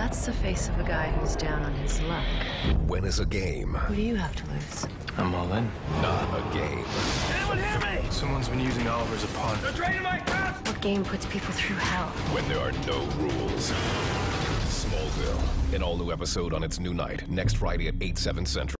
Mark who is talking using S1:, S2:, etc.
S1: That's the face of a guy who's down on his luck.
S2: When is a game
S1: What do you have to lose?
S3: I'm all in.
S2: not a game?
S4: Anyone hear me?
S3: Someone's been using Oliver as a pawn.
S4: They're draining my house!
S1: What game puts people through hell?
S2: When there are no rules. Smallville. An all-new episode on its new night, next Friday at 8/7 Central.